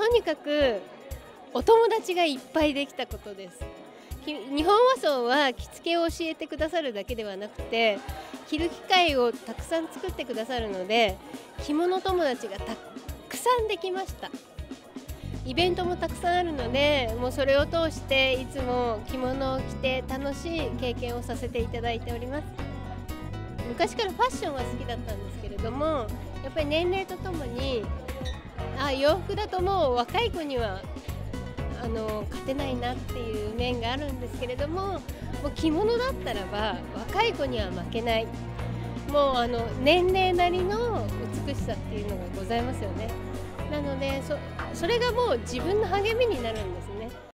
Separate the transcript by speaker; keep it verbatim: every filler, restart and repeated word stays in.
Speaker 1: とにかくお友達がいっぱいできたことです。日本和装は着付けを教えてくださるだけではなくて、着る機会をたくさん作ってくださるので、着物友達がたくさんできました。イベントもたくさんあるので、もうそれを通していつも着物を着て楽しい経験をさせていただいております。昔からファッションは好きだったんですけれども、やっぱり年齢とともにあ洋服だともう若い子にはあの勝てないなっていう面があるんですけれども、もう着物だったらば若い子には負けない、もうあの年齢なりの美しさっていうのがございますよね。なので そ, それがもう自分の励みになるんですね。